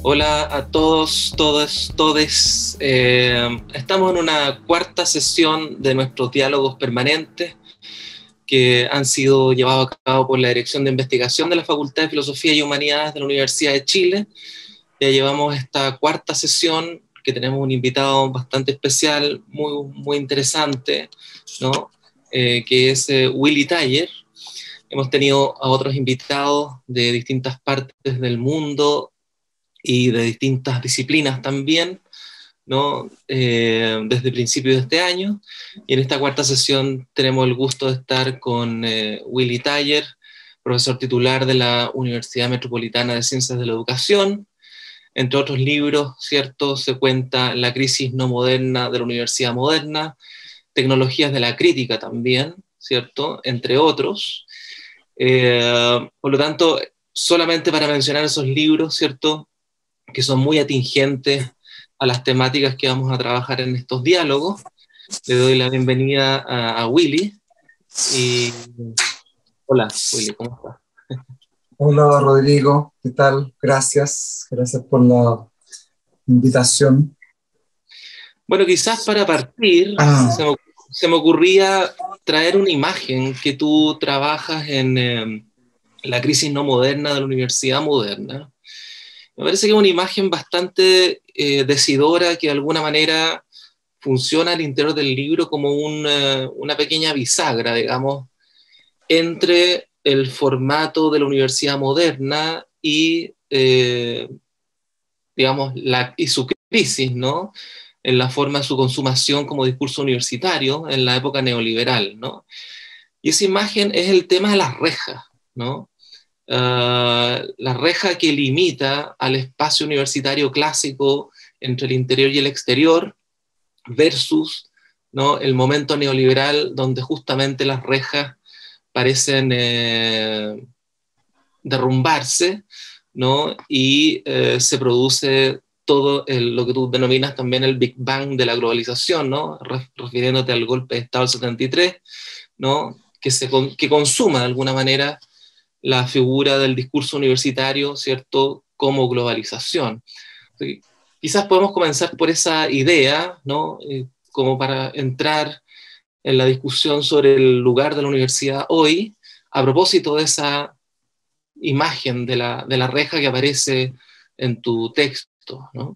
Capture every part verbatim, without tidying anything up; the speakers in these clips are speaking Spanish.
Hola a todos, todas, todes. Eh, estamos en una cuarta sesión de nuestros diálogos permanentes que han sido llevados a cabo por la Dirección de Investigación de la Facultad de Filosofía y Humanidades de la Universidad de Chile. Ya llevamos esta cuarta sesión que tenemos un invitado bastante especial, muy, muy interesante, ¿no? Eh, que es eh, Willy Taller. Hemos tenido a otros invitados de distintas partes del mundo y de distintas disciplinas también, ¿no? Eh, desde principios de este año. Y en esta cuarta sesión tenemos el gusto de estar con eh, Willy Taller, profesor titular de la Universidad Metropolitana de Ciencias de la Educación. Entre otros libros, ¿cierto? Se cuenta La crisis no moderna de la universidad moderna, Tecnologías de la crítica también, ¿cierto? Entre otros. Eh, por lo tanto, solamente para mencionar esos libros, ¿cierto?, que son muy atingentes a las temáticas que vamos a trabajar en estos diálogos. Le doy la bienvenida a, a Willy. Y hola, Willy, ¿cómo estás? Hola Rodrigo, ¿qué tal? Gracias, gracias por la invitación. Bueno, quizás para partir, Ah, se me, se me ocurría traer una imagen que tú trabajas en eh, la crisis no moderna de la universidad moderna. Me parece que es una imagen bastante eh, decidora, que de alguna manera funciona al interior del libro como un, eh, una pequeña bisagra, digamos, entre el formato de la universidad moderna y, eh, digamos, la, y su crisis, ¿no? En la forma de su consumación como discurso universitario en la época neoliberal, ¿no? Y esa imagen es el tema de las rejas, ¿no? Uh, la reja que limita al espacio universitario clásico entre el interior y el exterior versus, ¿no?, el momento neoliberal donde justamente las rejas parecen eh, derrumbarse, ¿no? Y eh, se produce todo el, lo que tú denominas también el Big Bang de la globalización, ¿no? Refiriéndote al golpe de Estado del setenta y tres, ¿no? Que, se, que consuma de alguna manera la figura del discurso universitario, ¿cierto?, como globalización. Quizás podemos comenzar por esa idea, ¿no?, eh, como para entrar en la discusión sobre el lugar de la universidad hoy, a propósito de esa imagen de la, de la reja que aparece en tu texto, ¿no?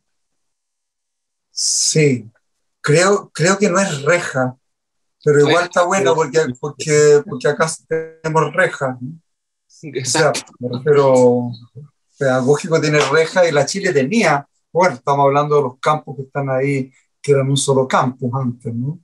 sí, creo, creo que no es reja, pero igual Reja, está bueno porque, porque, porque acá tenemos rejas, ¿no? O sea, exacto. me refiero, pedagógico tiene reja y la Chile tenía, bueno, estamos hablando de los campus que están ahí, que eran un solo campus antes, ¿no?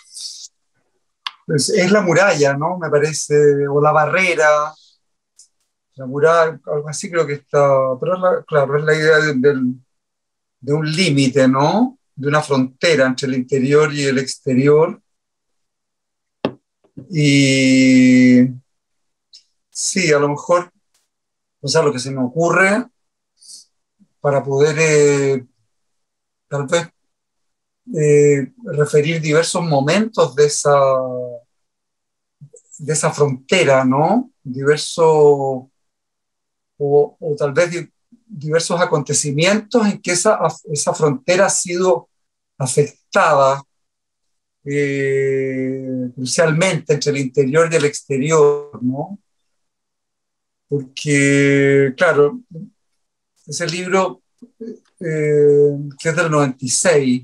Es, es la muralla, ¿no? Me parece, o la barrera, la muralla, algo así creo que está, pero es la, claro, es la idea de, del de un límite, ¿no? De una frontera entre el interior y el exterior. Y sí, a lo mejor, o sea, lo que se me ocurre para poder eh, tal vez eh, referir diversos momentos de esa, de esa frontera, ¿no? Diversos, o, o tal vez di, diversos acontecimientos en que esa, esa frontera ha sido afectada eh, crucialmente entre el interior y el exterior, ¿no? Porque, claro, ese libro eh, que es del noventa y seis,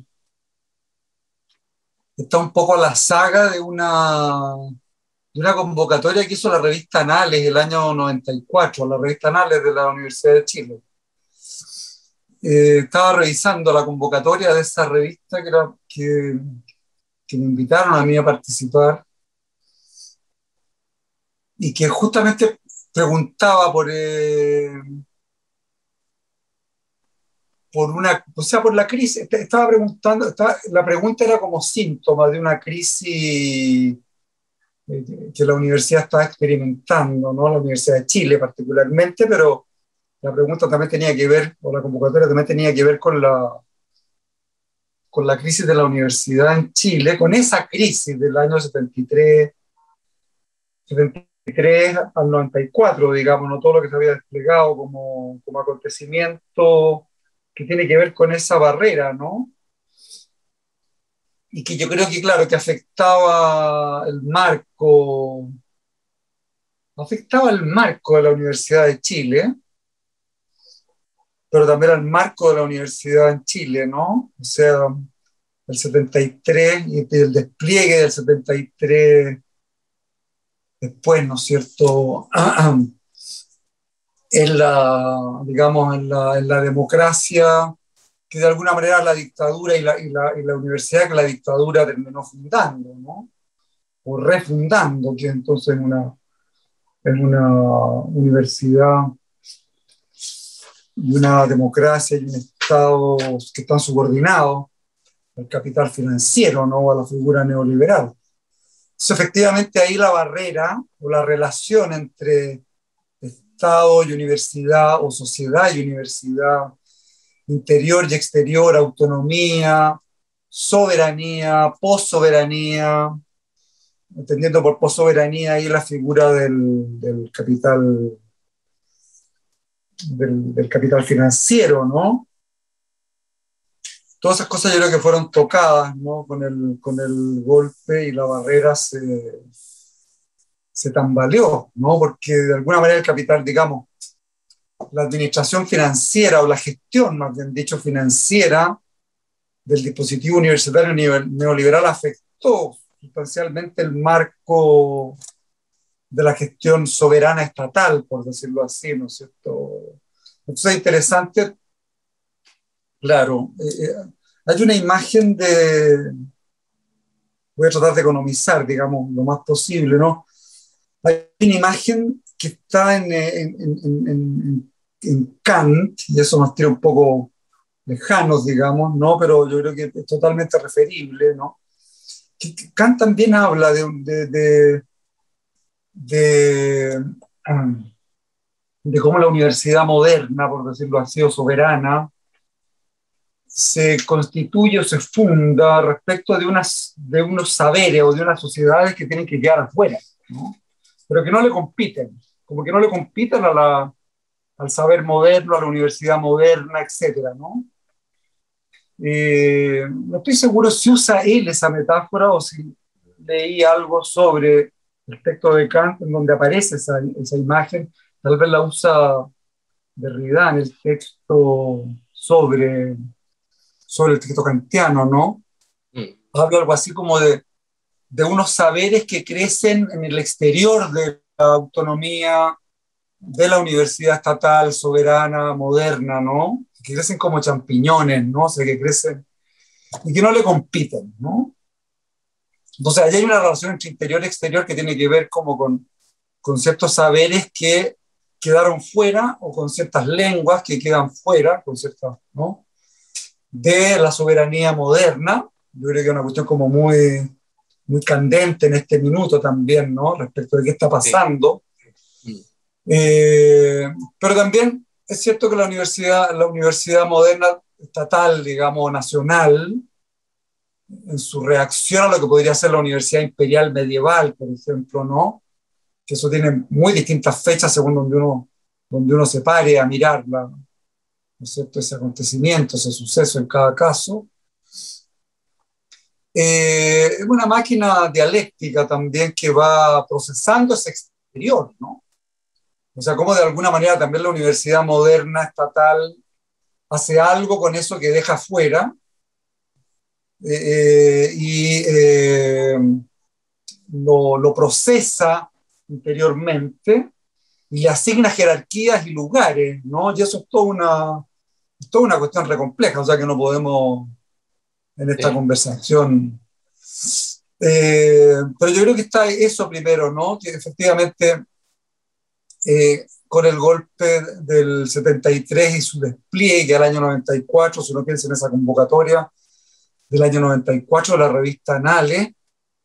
está un poco a la saga de una, de una convocatoria que hizo la revista Anales el año noventa y cuatro, la revista Anales de la Universidad de Chile. Eh, estaba revisando la convocatoria de esa revista que, era, que, que me invitaron a mí a participar y que justamente preguntaba por, eh, por una, o sea, por la crisis. Estaba preguntando, estaba, la pregunta era como síntoma de una crisis eh, que la universidad estaba experimentando, ¿no? La Universidad de Chile particularmente, pero la pregunta también tenía que ver, o la convocatoria también tenía que ver con la, con la crisis de la universidad en Chile, con esa crisis del año setenta y tres, setenta y tres al noventa y cuatro, digamos, ¿no? Todo lo que se había desplegado como, como acontecimiento que tiene que ver con esa barrera, ¿no? Y que yo creo que, claro, que afectaba el marco, afectaba el marco de la Universidad de Chile, pero también al marco de la universidad en Chile, ¿no? O sea, el setenta y tres y el despliegue del setenta y tres después, ¿no es cierto? En la, digamos, en la, en la democracia, que de alguna manera la dictadura y la, y la, y la universidad que la dictadura terminó fundando, ¿no? O refundando, que entonces una, en una universidad y una democracia y un Estado que están subordinados al capital financiero, ¿no? A la figura neoliberal. Entonces, efectivamente, ahí la barrera o la relación entre Estado y universidad, o sociedad y universidad, interior y exterior, autonomía, soberanía, possoberanía, entendiendo por possoberanía ahí la figura del, del capital del, del capital financiero, ¿no? Todas esas cosas yo creo que fueron tocadas, ¿no? Con el, con el golpe, y la barrera se, se tambaleó, ¿no? Porque de alguna manera el capital, digamos, la administración financiera, o la gestión, más bien dicho, financiera del dispositivo universitario neoliberal afectó sustancialmente el marco de la gestión soberana estatal, por decirlo así, ¿no es cierto? Entonces es interesante, claro, eh, hay una imagen de, voy a tratar de economizar, digamos, lo más posible, ¿no? Hay una imagen que está en, en, en, en, en Kant, y eso nos tira un poco lejanos, digamos, ¿no? Pero yo creo que es totalmente referible, ¿no? Que, que Kant también habla de, de, de, de, um, de cómo la universidad moderna, por decirlo así, o soberana, se constituye o se funda respecto de, unas, de unos saberes o de unas sociedades que tienen que quedar afuera, ¿no? Pero que no le compiten, como que no le compiten a la, al saber moderno, a la universidad moderna, etcétera, ¿no? Eh, no estoy seguro si usa él esa metáfora o si leí algo sobre el texto de Kant en donde aparece esa, esa imagen. Tal vez la usa Derrida en el texto sobre, sobre el texto kantiano, ¿no? Mm. Habla algo así como de, de unos saberes que crecen en el exterior de la autonomía de la universidad estatal, soberana, moderna, ¿no? Que crecen como champiñones, ¿no? O sea, que crecen y que no le compiten, ¿no? Entonces, allí hay una relación entre interior y exterior que tiene que ver como con, con ciertos saberes que quedaron fuera, o con ciertas lenguas que quedan fuera, con ciertas, ¿no? De la soberanía moderna. Yo creo que es una cuestión como muy, muy candente en este minuto también, ¿no? Respecto de qué está pasando. Sí. Eh, pero también es cierto que la universidad, la universidad moderna estatal, digamos, nacional, en su reacción a lo que podría ser la Universidad Imperial Medieval, por ejemplo, ¿no? Que eso tiene muy distintas fechas según donde uno, donde uno se pare a mirarla, ¿no es cierto? Ese acontecimiento, ese suceso en cada caso. Eh, es una máquina dialéctica también que va procesando ese exterior, ¿no? O sea, cómo de alguna manera también la universidad moderna estatal hace algo con eso que deja fuera, eh, y eh, lo, lo procesa interiormente y le asigna jerarquías y lugares, ¿no? Y eso es toda una, es toda una cuestión re compleja, o sea que no podemos en esta Sí. conversación. Eh, pero yo creo que está eso primero, ¿no? Que efectivamente eh, con el golpe del setenta y tres y su despliegue al año noventa y cuatro, si uno piensa en esa convocatoria del año noventa y cuatro de la revista Anale,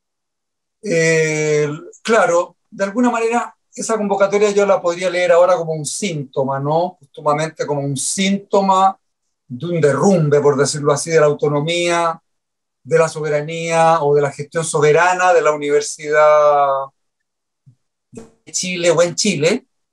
eh, claro, de alguna manera esa convocatoria yo la podría leer ahora como un síntoma, ¿no? Justamente como un síntoma de un derrumbe, por decirlo así, de la autonomía, de la soberanía o de la gestión soberana de la Universidad de Chile o en Chile.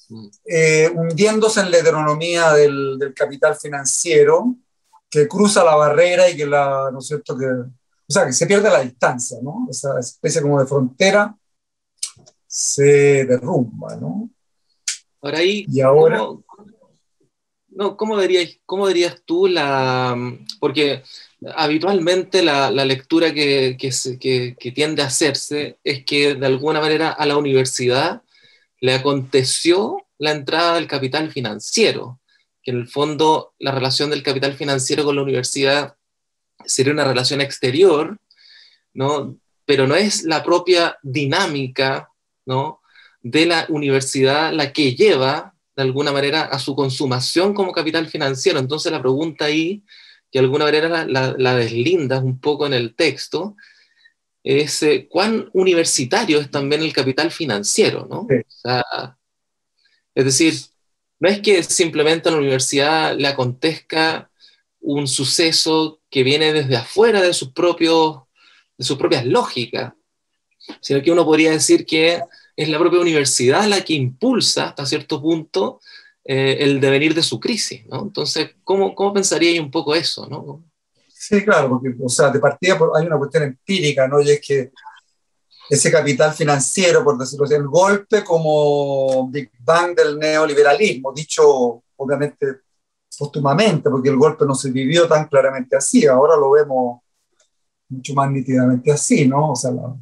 eh, hundiéndose en la heteronomía del, del capital financiero, que cruza la barrera y que la, ¿no es cierto?, que, o sea, que se pierde la distancia, ¿no? Esa especie como de frontera se derrumba, ¿no? Ahora ahí, Y ahora... ¿cómo, no, ¿cómo, dirías, ¿cómo dirías tú la...? Porque habitualmente la, la lectura que, que, se, que, que tiende a hacerse es que de alguna manera a la universidad le aconteció la entrada del capital financiero, que en el fondo la relación del capital financiero con la universidad sería una relación exterior, ¿no? Pero no es la propia dinámica, ¿no?, de la universidad la que lleva de alguna manera a su consumación como capital financiero. Entonces la pregunta ahí, que de alguna manera la, la, la deslindas un poco en el texto, es eh, cuán universitario es también el capital financiero, ¿no? Sí. O sea, es decir, no es que simplemente a la universidad le acontezca un suceso que viene desde afuera de sus, propios, de sus propias lógicas, sino que uno podría decir que es la propia universidad la que impulsa hasta cierto punto eh, el devenir de su crisis, ¿no? Entonces, ¿cómo, cómo pensaría un poco eso, ¿no? Sí, claro, porque, o sea, de partida hay una cuestión empírica, ¿no? Y es que ese capital financiero, por decirlo así, el golpe como Big Bang del neoliberalismo, dicho obviamente póstumamente, porque el golpe no se vivió tan claramente así, ahora lo vemos mucho más nítidamente así, ¿no? O sea, la,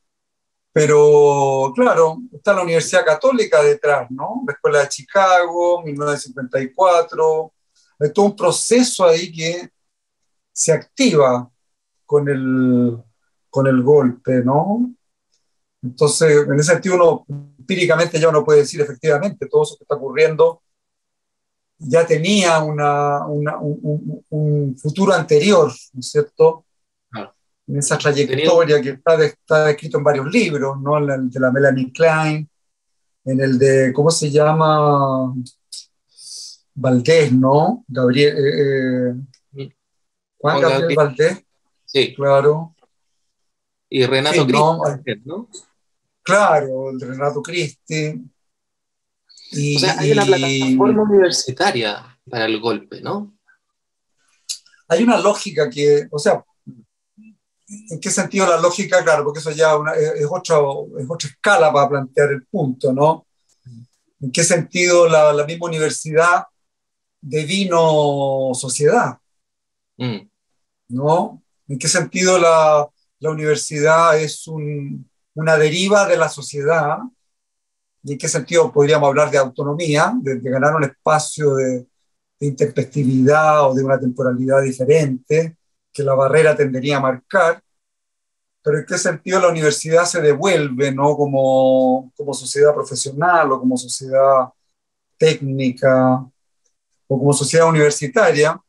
pero claro, está la Universidad Católica detrás, ¿no? La Escuela de Chicago, mil novecientos cincuenta y cuatro, hay todo un proceso ahí que se activa con el, con el golpe, ¿no? Entonces, en ese sentido, uno empíricamente ya uno puede decir efectivamente, todo eso que está ocurriendo ya tenía una, una, un, un, un futuro anterior, ¿no es cierto? Claro. En esa trayectoria que está, de, está descrito en varios libros, ¿no? En el de la Melanie Klein, en el de, ¿cómo se llama? Valdés, ¿no? Gabriel, eh, eh, Juan Juan Gabriel Gabriel, Valdés, sí, claro. y En Renato fin, Cristo, ¿no? ¿no? Claro, el de Renato Cristi. O sea, hay una Y, plataforma y universitaria para el golpe, ¿no? hay una lógica que, o sea, ¿en qué sentido la lógica? Claro, porque eso ya una, es, es, otra, es otra escala para plantear el punto, ¿no? ¿En qué sentido la, la misma universidad devino sociedad? Mm. ¿No? ¿En qué sentido la, la universidad es un, una deriva de la sociedad? ¿Y en qué sentido podríamos hablar de autonomía, de, de ganar un espacio de, de intempestividad o de una temporalidad diferente que la barrera tendería a marcar? Pero ¿en qué sentido la universidad se devuelve, ¿no? como, como sociedad profesional o como sociedad técnica o como sociedad universitaria?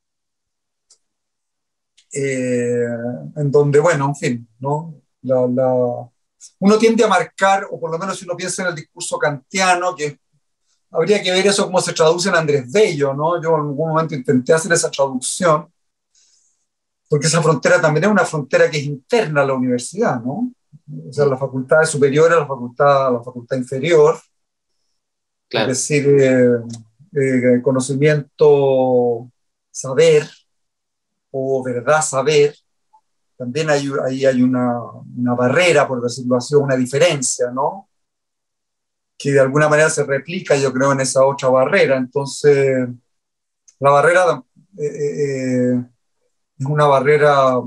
Eh, en donde, bueno, en fin, ¿no? La, la, uno tiende a marcar, o por lo menos si uno piensa en el discurso kantiano, que habría que ver eso cómo se traduce en Andrés Bello, ¿no? Yo en algún momento intenté hacer esa traducción, porque esa frontera también es una frontera que es interna a la universidad, ¿no? O sea, la facultad superior a la facultad, a la facultad inferior, es Claro. decir, eh, eh, conocimiento, saber, o verdad, saber, también hay, ahí hay una, una barrera, por decirlo así, una diferencia, ¿no? Que de alguna manera se replica, yo creo, en esa otra barrera. Entonces, la barrera eh, eh, es una barrera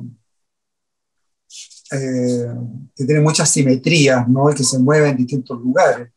eh, que tiene muchas simetrías, ¿no? Y que se mueve en distintos lugares.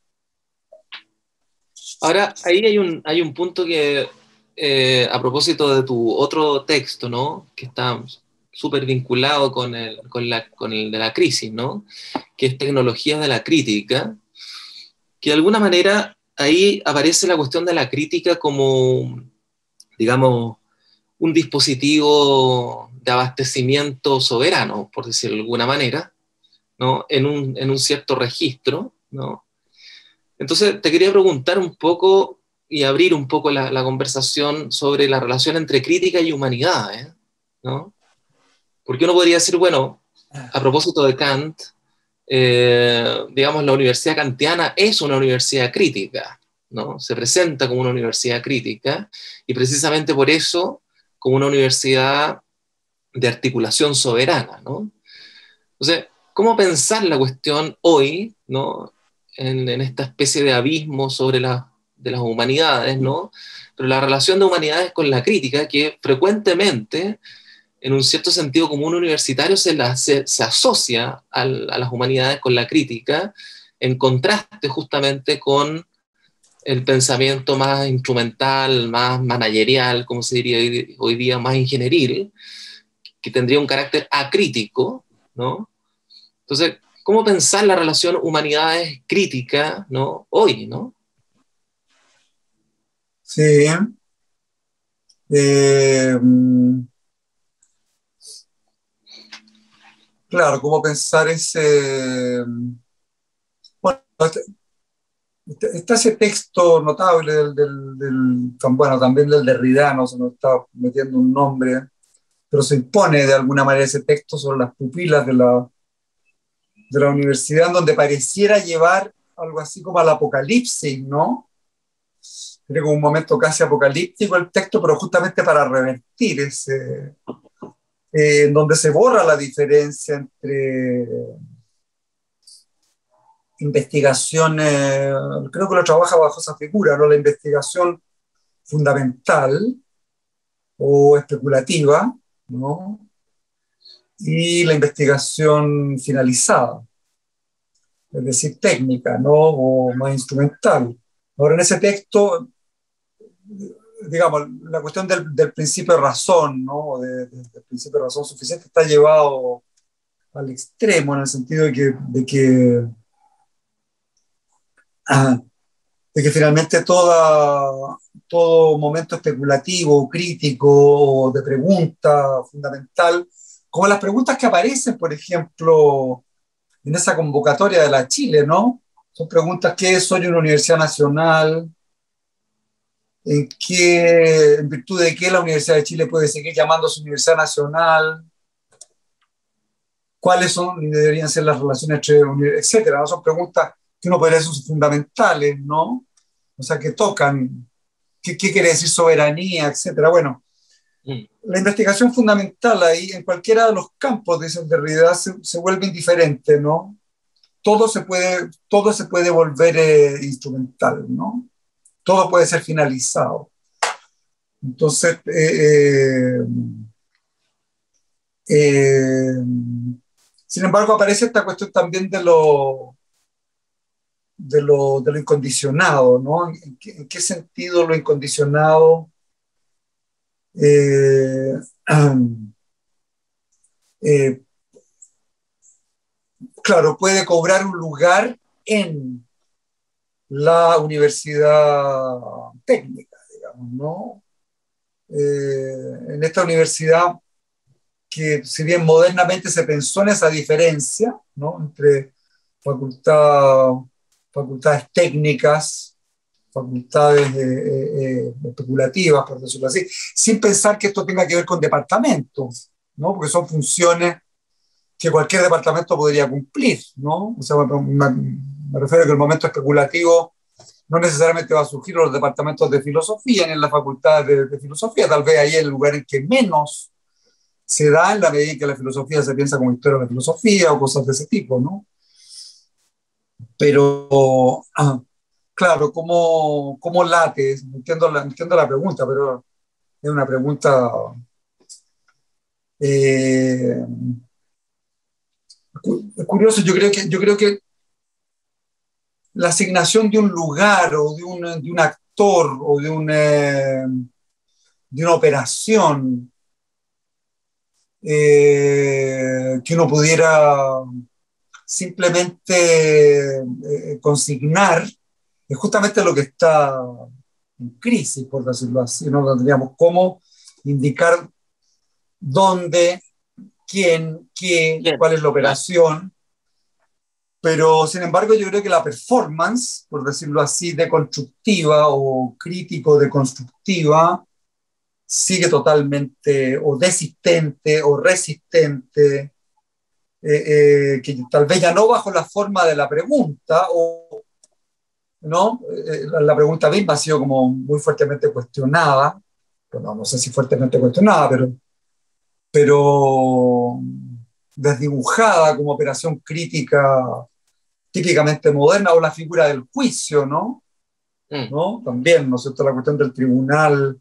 Ahora, ahí hay un, hay un punto que, eh, a propósito de tu otro texto, ¿no? Que está súper vinculado con el, con, la, con el de la crisis, ¿no? Que es Tecnologías de la Crítica, que de alguna manera ahí aparece la cuestión de la crítica como, digamos, un dispositivo de abastecimiento soberano, por decirlo de alguna manera, ¿no? En un, en un cierto registro, ¿no? Entonces, te quería preguntar un poco y abrir un poco la, la conversación sobre la relación entre crítica y humanidad, ¿eh? ¿No? Porque uno podría decir, bueno, a propósito de Kant, eh, digamos, la Universidad Kantiana es una universidad crítica, ¿no? Se presenta como una universidad crítica y precisamente por eso como una universidad de articulación soberana, ¿no? Entonces, ¿cómo pensar la cuestión hoy, ¿no? En, en esta especie de abismo sobre la, de las humanidades, ¿no? Pero la relación de humanidades con la crítica, que frecuentemente, en un cierto sentido común universitario, se, la, se, se asocia al, a las humanidades con la crítica, en contraste justamente con el pensamiento más instrumental, más managerial, como se diría hoy, hoy día, más ingenieril, que tendría un carácter acrítico, ¿no? Entonces, ¿cómo pensar la relación humanidades crítica, ¿no? Hoy, ¿no? Sí. Eh, claro, cómo pensar ese... Bueno, está ese texto notable del, del, del, bueno, también del Derrida, no se nos está metiendo un nombre, pero se impone de alguna manera ese texto sobre las pupilas de la, de la universidad, donde pareciera llevar algo así como al apocalipsis, ¿no? Tiene como un momento casi apocalíptico el texto, pero justamente para revertir ese, eh, en donde se borra la diferencia entre investigación, eh, creo que lo trabaja bajo esa figura, ¿no? La investigación fundamental o especulativa, ¿no? Y la investigación finalizada, es decir, técnica, ¿no? O más instrumental. Ahora, en ese texto, digamos, la cuestión del, del principio de razón, ¿no? De, de, del principio de razón suficiente está llevado al extremo en el sentido de que, de que, ah, de que finalmente toda, todo momento especulativo, crítico, de pregunta fundamental, como las preguntas que aparecen, por ejemplo, en esa convocatoria de la Chile, ¿no? Son preguntas: ¿qué es hoy una universidad nacional? ¿En qué, en virtud de qué la Universidad de Chile puede seguir llamándose Universidad Nacional? ¿Cuáles son y deberían ser las relaciones entre, etcétera? ¿No? Son preguntas que uno podría decir son fundamentales, ¿no? O sea, que tocan, ¿qué, qué quiere decir soberanía, etcétera? Bueno, Mm. la investigación fundamental ahí, en cualquiera de los campos de esa realidad, se, se vuelve indiferente, ¿no? Todo se puede, todo se puede volver eh, instrumental, ¿no? Todo puede ser finalizado. Entonces, eh, eh, eh, sin embargo, aparece esta cuestión también de lo, de lo, de lo incondicionado, ¿no? ¿En qué, en qué sentido lo incondicionado eh, eh, claro, puede cobrar un lugar en la universidad técnica, digamos, ¿no? Eh, en esta universidad que, si bien modernamente se pensó en esa diferencia, ¿no? Entre facultad, facultades técnicas, facultades eh, eh, especulativas, por decirlo así, sin pensar que esto tenga que ver con departamentos, ¿no? Porque son funciones que cualquier departamento podría cumplir, ¿no? O sea, me, me, me refiero a que el momento especulativo no necesariamente va a surgir en los departamentos de filosofía, ni en las facultades de, de filosofía, tal vez ahí es el lugar en que menos se da en la medida en que la filosofía se piensa como historia de la filosofía o cosas de ese tipo, ¿no? Pero, ah, claro, ¿cómo, cómo late? Entiendo la, entiendo la pregunta, pero es una pregunta eh, curiosa. Yo creo que, yo creo que la asignación de un lugar o de un, de un actor o de, un, eh, de una operación eh, que uno pudiera simplemente eh, consignar, es justamente lo que está en crisis, por decirlo así. No tendríamos cómo indicar dónde, quién, qué, Bien, cuál es la claro. operación. Pero, sin embargo, yo creo que la performance, por decirlo así, deconstructiva o crítico-deconstructiva, sigue totalmente o desistente o resistente eh, eh, que tal vez ya no bajo la forma de la pregunta, o, ¿no? Eh, la, la pregunta misma ha sido como muy fuertemente cuestionada, bueno, no sé si fuertemente cuestionada, pero, pero desdibujada como operación crítica típicamente moderna, o la figura del juicio, ¿no? Mm. ¿No? También, ¿no es cierto?, la cuestión del tribunal.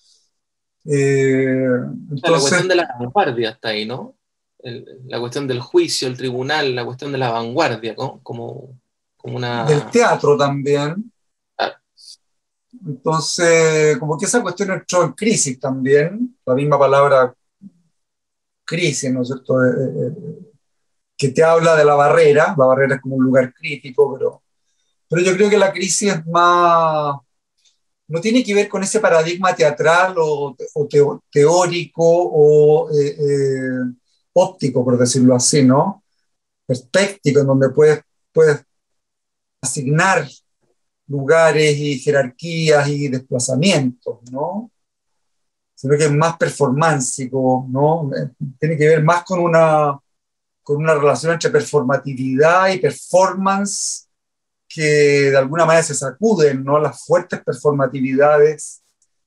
Eh, O sea, la cuestión entonces, de la vanguardia está ahí, ¿no? El- la cuestión del juicio, el tribunal, la cuestión de la vanguardia, ¿no? Como, como del una... teatro también. Ah, Entonces, como que esa cuestión entró en crisis también, la misma palabra crisis, ¿no es cierto?, Eh, eh, eh, que te habla de la barrera, la barrera es como un lugar crítico, pero, pero yo creo que la crisis es más, no tiene que ver con ese paradigma teatral o, o teo- teórico o eh, eh, óptico, por decirlo así, ¿no? Perspectivo, en donde puedes, puedes asignar lugares y jerarquías y desplazamientos, ¿no? Sino que es más performáncico, ¿no? Tiene que ver más con una, con una relación entre performatividad y performance que de alguna manera se sacuden, ¿no? Las fuertes performatividades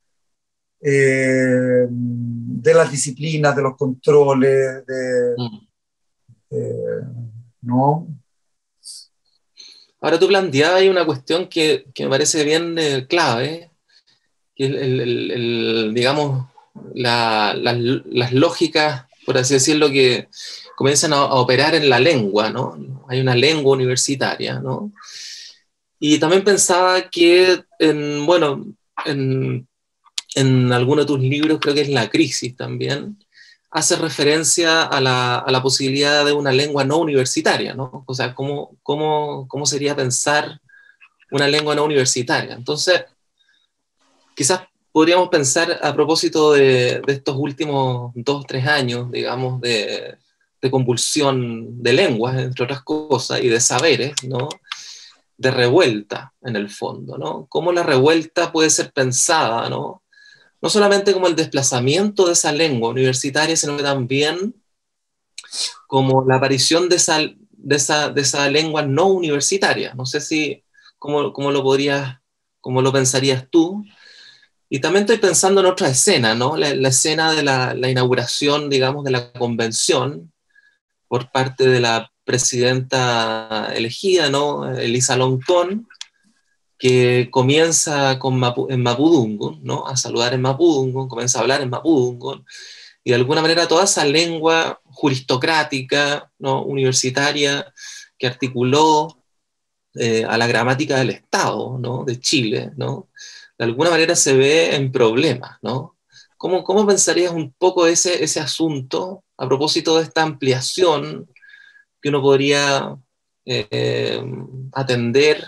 eh, de las disciplinas, de los controles, de, mm. de, ¿no? Ahora tú planteabas ahí una cuestión que, que me parece bien eh, clave, que es el, el- el, digamos, la- las, las lógicas, por así decirlo, que comienzan a, a operar en la lengua, ¿no? Hay una lengua universitaria, ¿no? Y también pensaba que, en, bueno, en, en alguno de tus libros, creo que es La Crisis también, hace referencia a la, a la posibilidad de una lengua no universitaria, ¿no? O sea, ¿cómo, cómo, cómo sería pensar una lengua no universitaria? Entonces, quizás podríamos pensar a propósito de, de estos últimos dos, tres años, digamos, de, de convulsión de lenguas, entre otras cosas, y de saberes, ¿no? De revuelta, en el fondo, ¿no? Cómo la revuelta puede ser pensada, ¿no? No solamente como el desplazamiento de esa lengua universitaria, sino que también como la aparición de esa, de esa, de esa lengua no universitaria. No sé si, cómo, cómo lo podrías, cómo lo pensarías tú. Y también estoy pensando en otra escena, ¿no? La, la escena de la, la inauguración, digamos, de la convención por parte de la presidenta elegida, ¿no? Elisa Loncón, que comienza con Mapu, en Mapudungun, ¿no? A saludar en Mapudungun, comienza a hablar en Mapudungun, y de alguna manera toda esa lengua juristocrática, ¿no? Universitaria, que articuló eh, a la gramática del Estado, ¿no? De Chile, ¿no? De alguna manera se ve en problemas, ¿no? ¿Cómo, cómo pensarías un poco ese, ese asunto a propósito de esta ampliación que uno podría eh, atender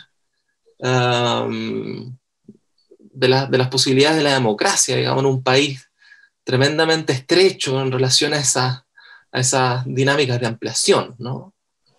um, de, la, de, las posibilidades de la democracia, digamos, en un país tremendamente estrecho en relación a, esa, a esas dinámicas de ampliación, ¿no?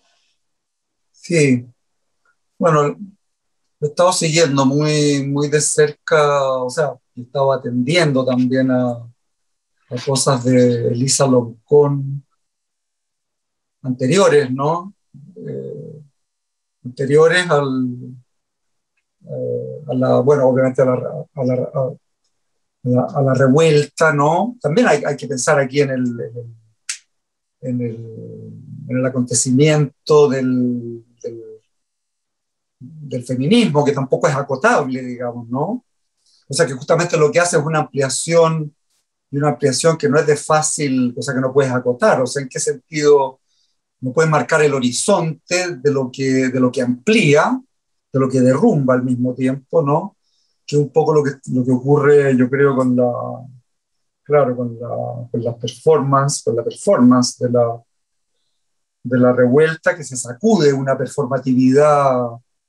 Sí, bueno, lo he estado siguiendo muy, muy de cerca, o sea, he estado atendiendo también a, a cosas de Elisa Loncón anteriores, ¿no? Eh, anteriores al, eh, a la, bueno, obviamente a la, a la, a la, a la revuelta, ¿no? También hay, hay, que pensar aquí en el, en el, en el, en el acontecimiento del, del, del, feminismo, que tampoco es acotable, digamos, ¿no? O sea, que justamente lo que hace es una ampliación, y una ampliación que no es de fácil, o sea, que no puedes acotar, o sea, ¿en qué sentido no puedes marcar el horizonte de lo que, de lo que amplía, de lo que derrumba al mismo tiempo, ¿no? Que es un poco lo que, lo que ocurre, yo creo, con la, claro, con la, con la performance, con la performance de la, de la revuelta, que se sacude una performatividad,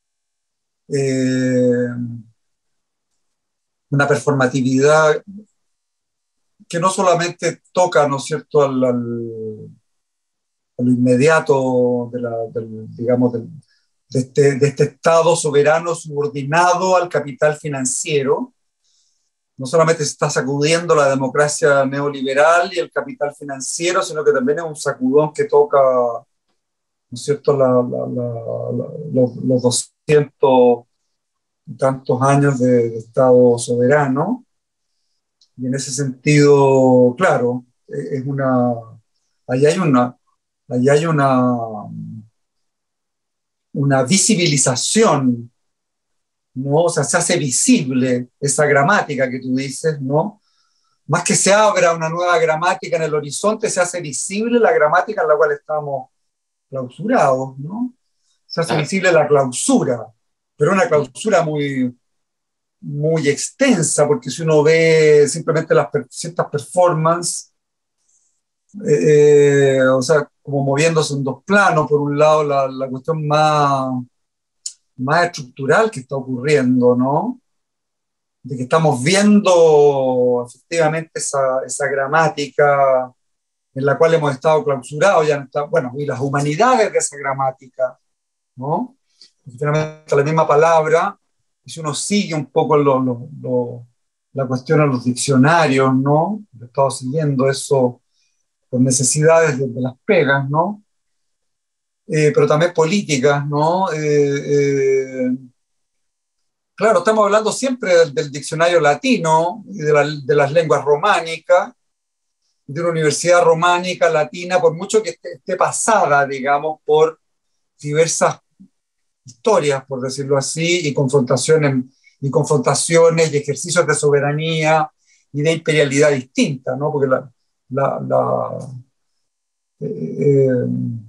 eh, una performatividad que no solamente toca, ¿no es cierto?, al, al, a lo inmediato de la, del, digamos, del, de, este, de este Estado soberano subordinado al capital financiero, no solamente se está sacudiendo la democracia neoliberal y el capital financiero, sino que también es un sacudón que toca, ¿no es cierto?, la, la, la, la, los, los doscientos y tantos años de, de Estado soberano. Y en ese sentido, claro, es una, ahí hay una, ahí hay una, una visibilización, ¿no? O sea, se hace visible esa gramática que tú dices, ¿no? Más que se abra una nueva gramática en el horizonte, se hace visible la gramática en la cual estamos clausurados, ¿no? Se hace Claro. visible la clausura, pero una clausura muy, muy extensa, porque si uno ve simplemente las per ciertas performances, eh, o sea, como moviéndose en dos planos, por un lado la, la cuestión más, más estructural que está ocurriendo, ¿no? De que estamos viendo efectivamente esa, esa gramática en la cual hemos estado clausurados, ya no está, bueno, y las humanidades de esa gramática, ¿no? Finalmente la misma palabra, y si uno sigue un poco lo, lo, lo, la cuestión a los diccionarios, ¿no? He estado siguiendo eso por necesidades de, de las pegas, ¿no? Eh, pero también políticas, ¿no? Eh, eh, claro, estamos hablando siempre del, del diccionario latino y de, la, de las lenguas románicas, de una universidad románica latina, por mucho que esté, esté pasada, digamos, por diversas historias, por decirlo así, y confrontaciones, y confrontaciones y ejercicios de soberanía y de imperialidad distinta, ¿no? Porque la, la, la eh, eh,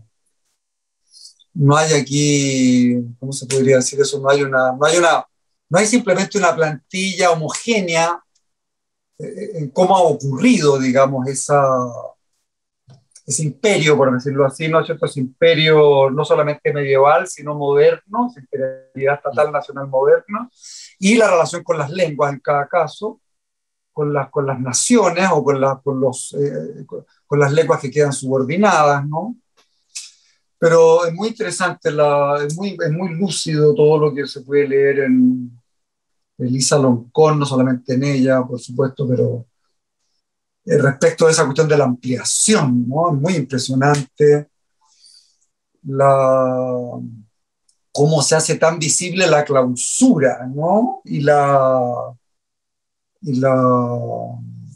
no hay aquí, ¿cómo se podría decir eso? No hay una, no hay una, no hay simplemente una plantilla homogénea eh, en cómo ha ocurrido, digamos, esa, ese imperio, por decirlo así, ¿no es cierto? Ese imperio no solamente medieval, sino moderno, esa imperialidad estatal nacional moderna, y la relación con las lenguas en cada caso, con las, con las naciones o con, la, con, los, eh, con, con las lenguas que quedan subordinadas, ¿no? Pero es muy interesante, la, es, muy, es muy lúcido todo lo que se puede leer en Elisa Loncón, no solamente en ella, por supuesto, pero eh, respecto a esa cuestión de la ampliación, ¿no? Es muy impresionante la, cómo se hace tan visible la clausura, ¿no? Y la... Y la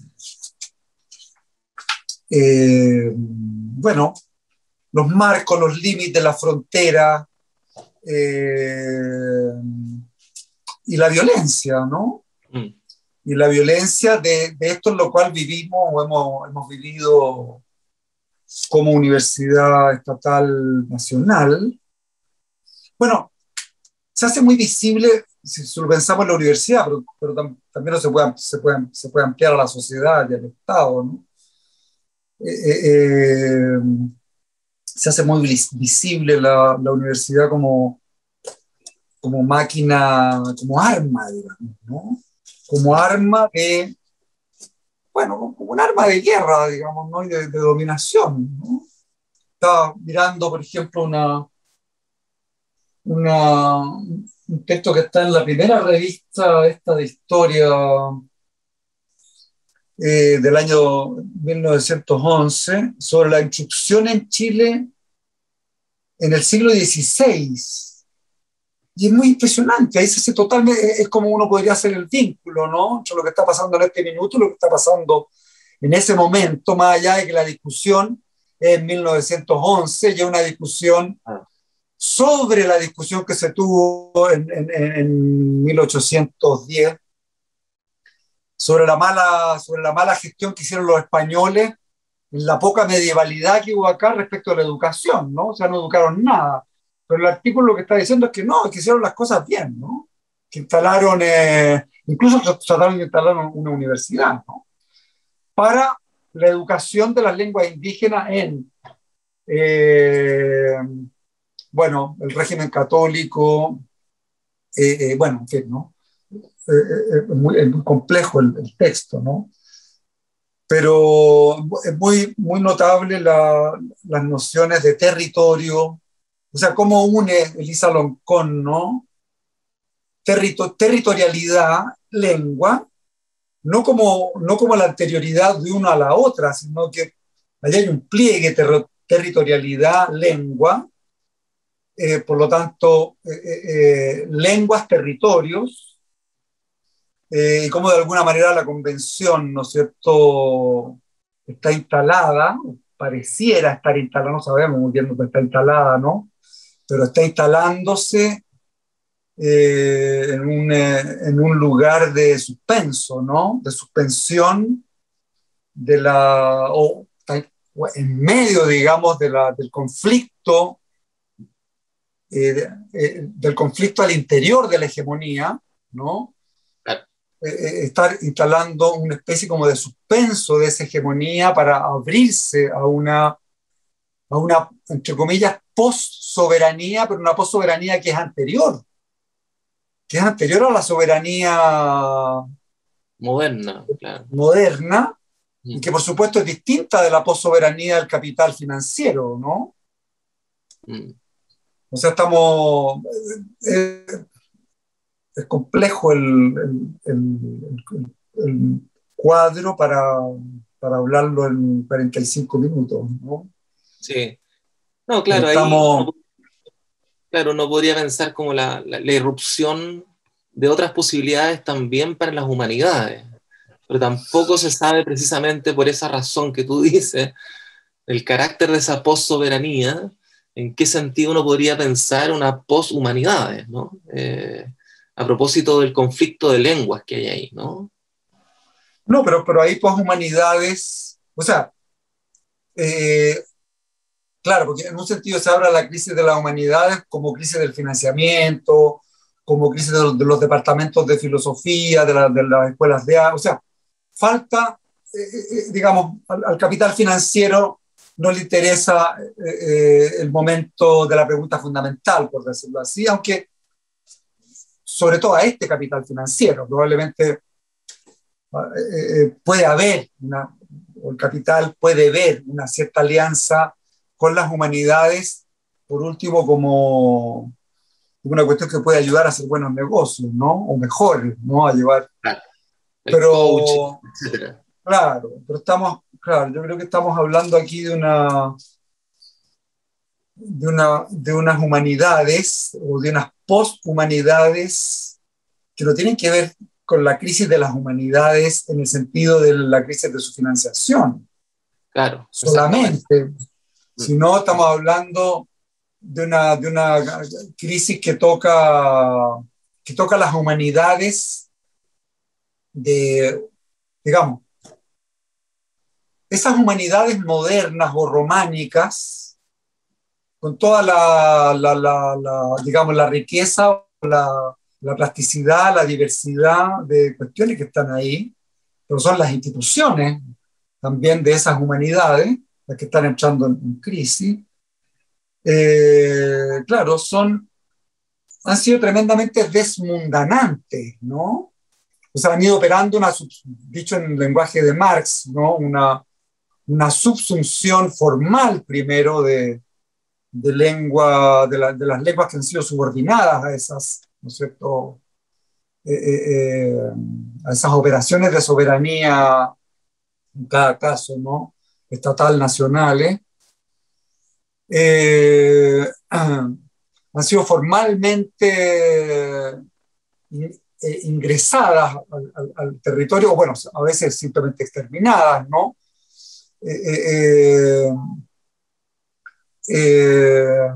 eh, bueno, los marcos, los límites, la frontera eh, y la violencia, ¿no? Mm. Y la violencia de, de esto en lo cual vivimos o hemos, hemos vivido como universidad estatal nacional. Bueno, se hace muy visible si lo pensamos en la universidad, pero, pero tam, también se puede, se, puede, se puede ampliar a la sociedad y al Estado, ¿no? Eh, eh, se hace muy visible la, la universidad como, como máquina, como arma, digamos, ¿no? Como arma de, bueno, como un arma de guerra, digamos, ¿no? Y de, de dominación, ¿no? Estaba mirando, por ejemplo, una, una, un texto que está en la primera revista esta de historia eh, del año mil novecientos once sobre la instrucción en Chile en el siglo dieciséis. Y es muy impresionante, ahí se hace totalmente, es como uno podría hacer el vínculo, ¿no? Entre lo que está pasando en este minuto y lo que está pasando en ese momento, más allá de que la discusión es en mil novecientos once, y es una discusión sobre la discusión que se tuvo en, en, en mil ochocientos diez, sobre la, mala, sobre la mala gestión que hicieron los españoles en la poca medievalidad que hubo acá respecto a la educación, ¿no? O sea, no educaron nada. Pero el artículo lo que está diciendo es que no, que hicieron las cosas bien, ¿no? Que instalaron, eh, incluso trataron de instalar una universidad, ¿no? Para la educación de las lenguas indígenas en, eh, bueno, el régimen católico, eh, eh, bueno, en fin, ¿no? Eh, eh, es, muy, es muy complejo el, el texto, ¿no? Pero es muy, muy notable la, las nociones de territorio, o sea, cómo une Elisa Loncón, ¿no? Territo, territorialidad, lengua, no como, no como la anterioridad de una a la otra, sino que allá hay un pliegue, ter territorialidad, lengua, eh, por lo tanto, eh, eh, lenguas, territorios, eh, y cómo de alguna manera la convención, ¿no es cierto?, está instalada, pareciera estar instalada, no sabemos muy bien dónde está instalada, ¿no?, pero está instalándose eh, en, un, eh, en un lugar de suspenso, ¿no?, de suspensión de la, o en medio, digamos, de la, del conflicto, eh, eh, del conflicto al interior de la hegemonía, ¿no? Eh, estar instalando una especie como de suspenso de esa hegemonía para abrirse a una, a una entre comillas, post-soberanía, pero una post-soberanía que es anterior, que es anterior a la soberanía moderna, claro. moderna, y que por supuesto es distinta de la post-soberanía del capital financiero, ¿no? Mm. O sea, estamos... Eh, es complejo el, el, el, el cuadro para, para hablarlo en cuarenta y cinco minutos, ¿no? Sí. No, Pero claro, ahí estamos... claro, uno podría pensar como la, la, la irrupción de otras posibilidades también para las humanidades, pero tampoco se sabe precisamente por esa razón que tú dices, el carácter de esa post-soberanía, en qué sentido uno podría pensar una post-humanidades, ¿no? Eh, a propósito del conflicto de lenguas que hay ahí, ¿no? No, pero, pero ahí poshumanidades, o sea, eh, claro, porque en un sentido se habla de la crisis de las humanidades como crisis del financiamiento, como crisis de los, de los departamentos de filosofía, de, la, de las escuelas de arte, o sea, falta, eh, eh, digamos, al, al capital financiero no le interesa eh, eh, el momento de la pregunta fundamental, por decirlo así, aunque sobre todo a este capital financiero, probablemente eh, eh, puede haber, una, o el capital puede ver una cierta alianza con las humanidades, por último, como una cuestión que puede ayudar a hacer buenos negocios, ¿no? O mejores, ¿no? A llevar. Claro, el coaching, Pero, etcétera. claro, pero estamos, claro, yo creo que estamos hablando aquí de una, de una, de unas humanidades o de unas posthumanidades que no tienen que ver con la crisis de las humanidades en el sentido de la crisis de su financiación, Claro, exactamente. solamente, sino estamos hablando de una, de una crisis que toca, que toca las humanidades de, digamos, esas humanidades modernas o románicas, con toda la, la, la, la digamos, la riqueza, la, la plasticidad, la diversidad de cuestiones que están ahí, pero son las instituciones también de esas humanidades las que están entrando en, en crisis. Eh, claro, son, han sido tremendamente desmundanantes, ¿no? O sea, han ido operando una, dicho en el lenguaje de Marx, ¿no? Una, una subsunción formal primero de, de lengua, de, la, de las lenguas que han sido subordinadas a esas, ¿no es cierto?, eh, eh, eh, a esas operaciones de soberanía, en cada caso, ¿no?, estatal, nacionales, eh, han sido formalmente ingresadas al, al, al territorio, o bueno, a veces simplemente exterminadas, ¿no? Eh, eh, eh,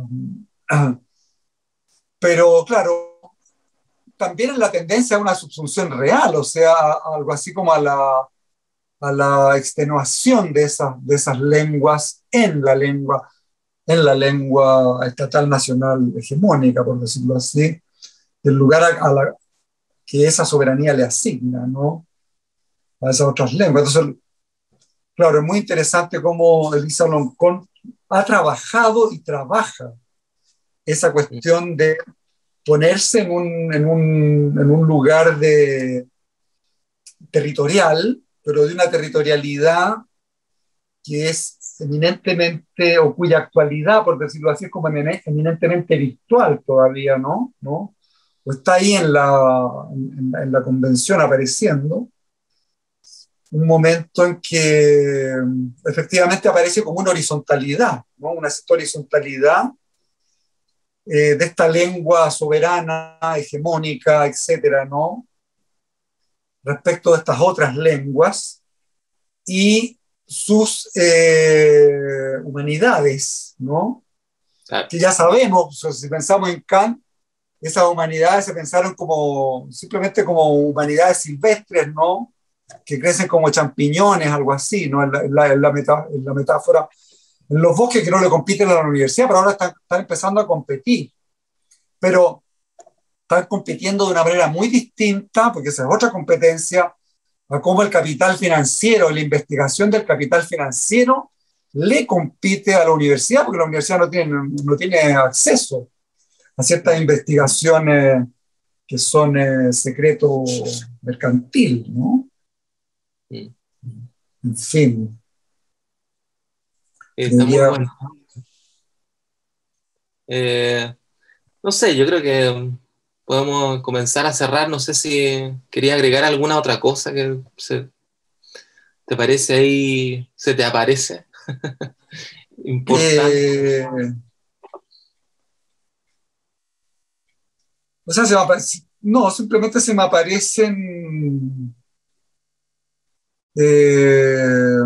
pero claro, también en la tendencia a una subsunción real, o sea, algo así como a la, a la extenuación de esas, de esas lenguas en la lengua, en la lengua estatal nacional hegemónica, por decirlo así, del lugar a, a la que esa soberanía le asigna, ¿no?, a esas otras lenguas. Entonces, claro, es muy interesante cómo Elisa Loncón ha trabajado y trabaja esa cuestión de ponerse en un, en un, en un lugar de, territorial, pero de una territorialidad que es eminentemente, o cuya actualidad, por decirlo así, es como eminentemente virtual todavía, ¿no? ¿No? O está ahí en la, en, en la convención apareciendo, un momento en que efectivamente aparece como una horizontalidad, ¿no? Una cierta horizontalidad eh, de esta lengua soberana, hegemónica, etcétera, ¿no? Respecto de estas otras lenguas y sus eh, humanidades, ¿no? Claro. Que ya sabemos, o sea, si pensamos en Kant, esas humanidades se pensaron como simplemente como humanidades silvestres, ¿no? Que crecen como champiñones, algo así, ¿no? En la, en la, en la, meta, en la metáfora, en los bosques que no le compiten a la universidad, pero ahora están, están empezando a competir. Pero están compitiendo de una manera muy distinta, porque esa es otra competencia, a cómo el capital financiero, la investigación del capital financiero le compite a la universidad, porque la universidad no tiene, no tiene acceso a ciertas investigaciones que son eh, secreto mercantil, ¿no? Mm. En fin. Está muy Debería, bueno. Eh, no sé, yo creo que podemos comenzar a cerrar. No sé si quería agregar alguna otra cosa que se, te parece ahí, se te aparece importante. eh, o sea, se me aparece, no, simplemente se me aparecen eh,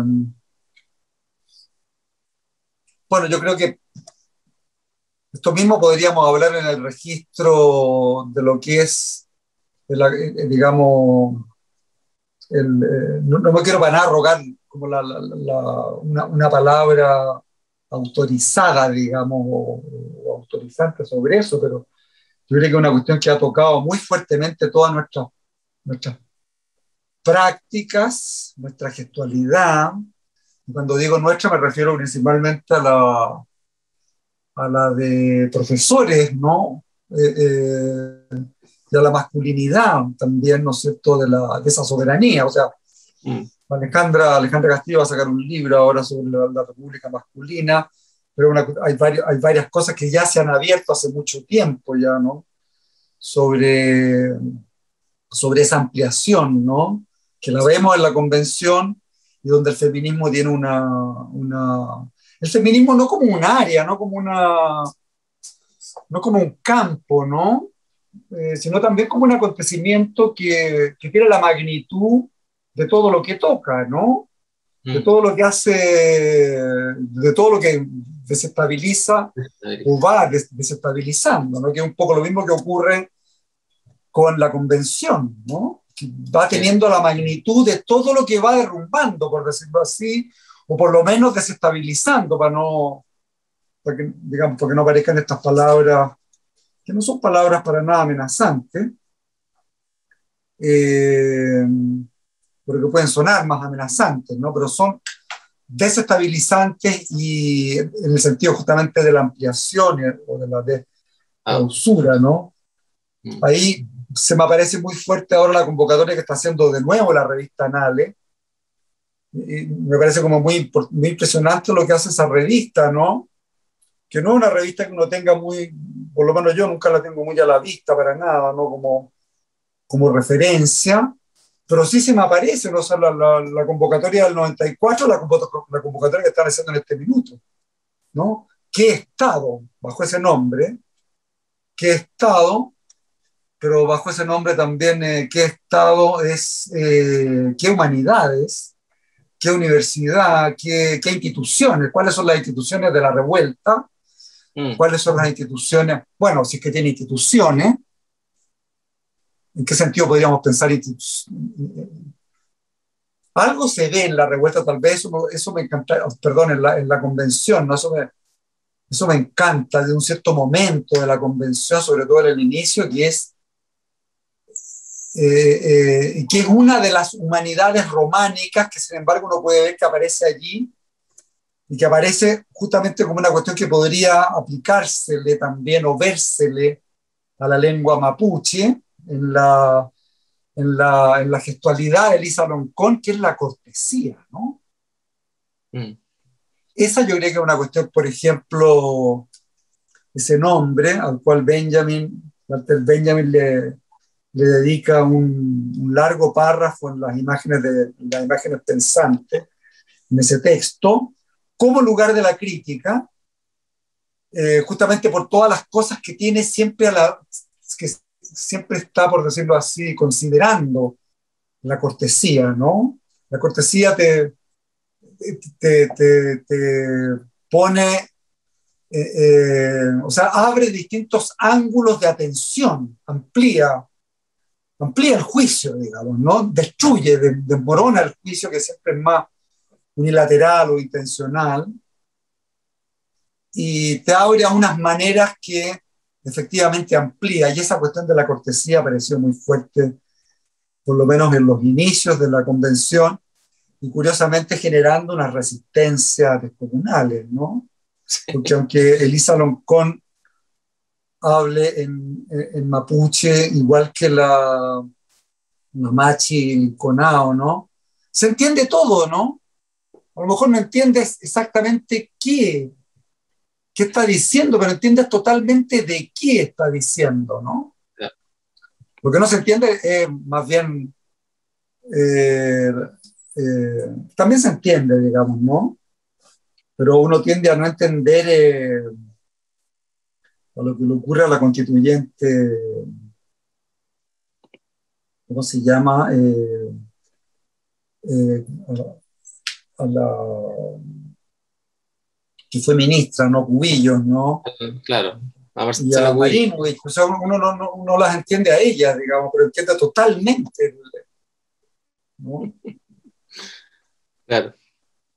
bueno, yo creo que esto mismo podríamos hablar en el registro de lo que es, de la, eh, digamos, el, eh, no, no me quiero para nada rogar como la, la, la, una, una, palabra autorizada, digamos, o, o autorizante sobre eso, pero yo creo que es una cuestión que ha tocado muy fuertemente todas nuestras, nuestras prácticas, nuestra gestualidad. Y cuando digo nuestra me refiero principalmente a la, a la de profesores, ¿no? Eh, eh, y a la masculinidad también, ¿no es cierto?, de, la, de esa soberanía. O sea, Mm. Alejandra, Alejandra Castillo va a sacar un libro ahora sobre la, la República Masculina, pero una, hay, varios, hay varias cosas que ya se han abierto hace mucho tiempo ya, ¿no? Sobre, sobre esa ampliación, ¿no? Que la vemos en la convención y donde el feminismo tiene una... una el feminismo no como un área, no como, una, no como un campo, ¿no? Eh, sino también como un acontecimiento que, que tiene la magnitud de todo lo que toca, ¿no? De Mm. todo lo que hace, de todo lo que desestabiliza o va des desestabilizando, ¿no? Que es un poco lo mismo que ocurre con la convención, ¿no? Que va teniendo la magnitud de todo lo que va derrumbando, por decirlo así, o por lo menos desestabilizando, para no, para que, digamos, porque no aparezcan estas palabras, que no son palabras para nada amenazantes, eh, porque pueden sonar más amenazantes, ¿no? Pero son desestabilizantes y en el sentido justamente de la ampliación o de la de clausura, ¿no? Mm. Ahí se me parece muy fuerte ahora la convocatoria que está haciendo de nuevo la revista Anale. Y me parece como muy, muy impresionante lo que hace esa revista, ¿no? Que no es una revista que uno tenga muy, por lo menos yo nunca la tengo muy a la vista para nada, ¿no? Como, como referencia, pero sí se me aparece, ¿no? O sea, la, la, la convocatoria del noventa y cuatro, la, la convocatoria que están haciendo en este minuto, ¿no? ¿Qué Estado, bajo ese nombre, qué Estado, pero bajo ese nombre también eh, qué Estado es, eh, qué humanidades, qué universidad, qué, qué instituciones, cuáles son las instituciones de la revuelta, Mm. cuáles son las instituciones, bueno, si es que tiene instituciones, ¿en qué sentido podríamos pensar instituciones? Algo se ve en la revuelta, tal vez, eso, eso me encanta, perdón, en la, en la convención, ¿no? Eso me, eso me encanta de un cierto momento de la convención, sobre todo en el inicio, que es, eh, eh, que es una de las humanidades románicas que sin embargo uno puede ver que aparece allí y que aparece justamente como una cuestión que podría aplicársele también o vérsele a la lengua mapuche en la, en la, en la gestualidad de Elisa Loncón, que es la cortesía, ¿no? Mm. Esa yo creo que es una cuestión, por ejemplo, ese nombre al cual Benjamin, Walter Benjamin le, le dedica un, un largo párrafo en las imágenes, de, en las imágenes pensantes, en ese texto, como lugar de la crítica, eh, justamente por todas las cosas que tiene siempre a la, que siempre está, por decirlo así, considerando la cortesía, ¿no? La cortesía te, te, te, te pone, eh, eh, o sea, abre distintos ángulos de atención, amplía, amplía el juicio, digamos, ¿no? Destruye, desmorona el juicio, que siempre es más unilateral o intencional, y te abre a unas maneras que efectivamente amplía, y esa cuestión de la cortesía apareció muy fuerte, por lo menos en los inicios de la convención, y curiosamente generando unas resistencias descomunales, ¿no? Porque aunque Elisa Loncón hable en, en mapuche, igual que la Mamachi Conao, ¿no? Se entiende todo, ¿no? A lo mejor no entiendes exactamente qué, qué está diciendo, pero entiendes totalmente de qué está diciendo, ¿no? Yeah. Lo que no se entiende es eh, más bien... Eh, eh, también se entiende, digamos, ¿no? Pero uno tiende a no entender eh, a lo que le ocurre a la constituyente, ¿cómo se llama? Eh, eh, a, la, a la que fue ministra, ¿no? Cubillos, ¿no? Claro, a Y a Marinovich, o sea, uno no, no, no las entiende a ellas, digamos, pero entiende totalmente, ¿no? Claro.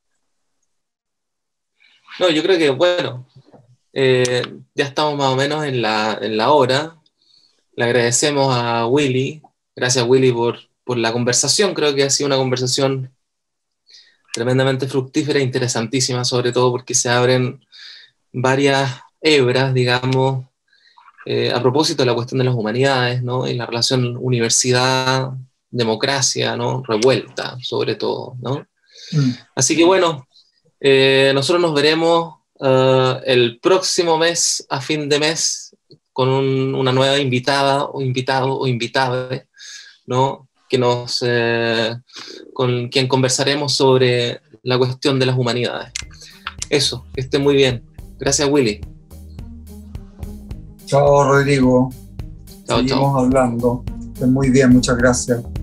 No, yo creo que, bueno, eh, ya estamos más o menos en la, en la hora. Le agradecemos a Willy. Gracias, Willy, por, por la conversación. Creo que ha sido una conversación tremendamente fructífera e interesantísima, sobre todo porque se abren varias hebras, digamos, eh, a propósito de la cuestión de las humanidades, ¿no? Y la relación universidad-democracia, ¿no? Revuelta, sobre todo, ¿no? Mm. Así que, bueno, eh, nosotros nos veremos uh, el próximo mes, a fin de mes, con un, una nueva invitada, o invitado, o invitada, ¿no? Que nos, eh, con quien conversaremos sobre la cuestión de las humanidades. Eso, que esté muy bien. Gracias, Willy. Chao, Rodrigo. Chao, Seguimos chao. hablando. Esté muy bien, muchas gracias.